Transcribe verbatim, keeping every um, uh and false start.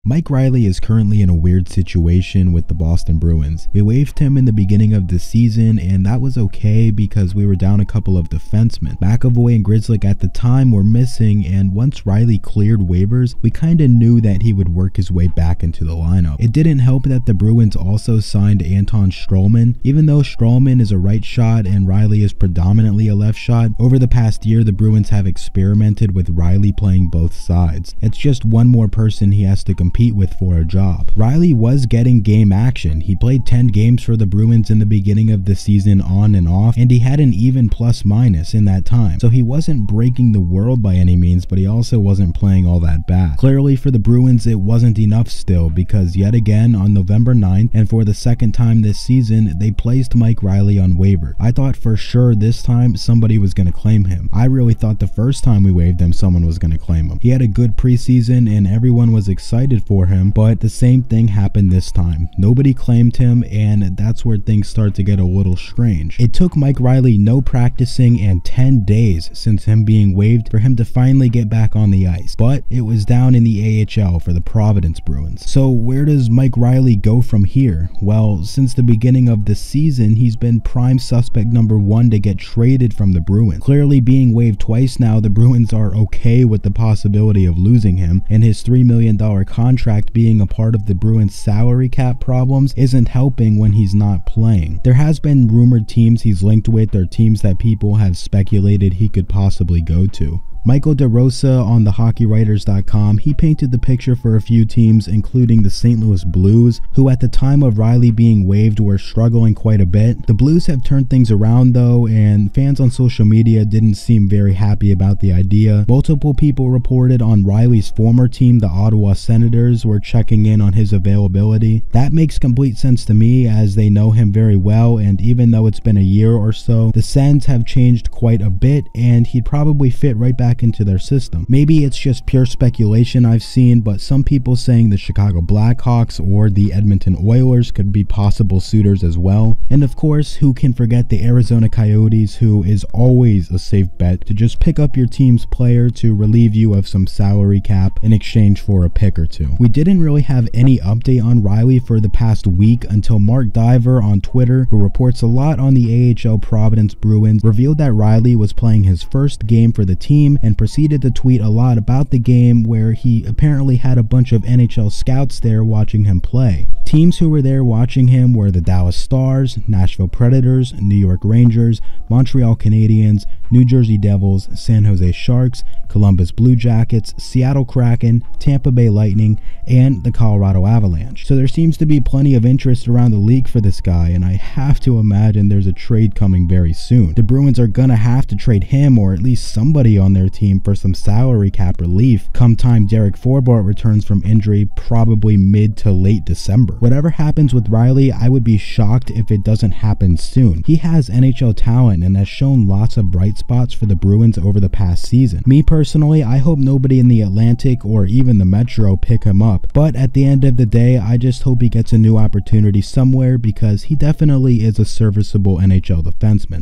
Mike Reilly is currently in a weird situation with the Boston Bruins. We waived him in the beginning of the season, and that was okay because we were down a couple of defensemen. McAvoy and Grzelcyk at the time were missing, and once Reilly cleared waivers, we kinda knew that he would work his way back into the lineup. It didn't help that the Bruins also signed Anton Stralman. Even though Stralman is a right shot and Reilly is predominantly a left shot, over the past year the Bruins have experimented with Reilly playing both sides. It's just one more person he has to compete compete with for a job. Reilly was getting game action. He played ten games for the Bruins in the beginning of the season on and off, and he had an even plus minus in that time. So he wasn't breaking the world by any means, but he also wasn't playing all that bad. Clearly for the Bruins it wasn't enough still, because yet again on November ninth, and for the second time this season, they placed Mike Reilly on waiver. I thought for sure this time somebody was going to claim him. I really thought the first time we waived him someone was going to claim him. He had a good preseason and everyone was excited for him, but the same thing happened this time. Nobody claimed him, and that's where things start to get a little strange. It took Mike Reilly no practicing and ten days since him being waived for him to finally get back on the ice, but it was down in the A H L for the Providence Bruins. So where does Mike Reilly go from here? Well, since the beginning of the season, he's been prime suspect number one to get traded from the Bruins. Clearly being waived twice now, the Bruins are okay with the possibility of losing him, and his three million dollar contract being a part of the Bruins salary cap problems isn't helping when he's not playing. There has been rumored teams he's linked with, or teams that people have speculated he could possibly go to. Michael DeRosa on the hockey writers dot com, he painted the picture for a few teams, including the Saint Louis Blues, who at the time of Reilly being waived were struggling quite a bit. The Blues have turned things around though, and fans on social media didn't seem very happy about the idea. Multiple people reported on Reilly's former team, the Ottawa Senators, were checking in on his availability. That makes complete sense to me, as they know him very well, and even though it's been a year or so, the Sens have changed quite a bit, and he'd probably fit right back into their system. Maybe it's just pure speculation I've seen, but some people saying the Chicago Blackhawks or the Edmonton Oilers could be possible suitors as well. And of course, who can forget the Arizona Coyotes, who is always a safe bet to just pick up your team's player to relieve you of some salary cap in exchange for a pick or two. We didn't really have any update on Reilly for the past week until Marc Divver on Twitter, who reports a lot on the A H L Providence Bruins, revealed that Reilly was playing his first game for the team and proceeded to tweet a lot about the game, where he apparently had a bunch of N H L scouts there watching him play. Teams who were there watching him were the Dallas Stars, Nashville Predators, New York Rangers, Montreal Canadiens, New Jersey Devils, San Jose Sharks, Columbus Blue Jackets, Seattle Kraken, Tampa Bay Lightning, and the Colorado Avalanche. So there seems to be plenty of interest around the league for this guy, and I have to imagine there's a trade coming very soon. The Bruins are gonna have to trade him, or at least somebody on their team, for some salary cap relief come time Derek Forbort returns from injury, probably mid to late December. Whatever happens with Reilly, I would be shocked if it doesn't happen soon. He has N H L talent and has shown lots of bright spots for the Bruins over the past season. Me personally, I hope nobody in the Atlantic or even the Metro pick him up, but at the end of the day, I just hope he gets a new opportunity somewhere, because he definitely is a serviceable N H L defenseman.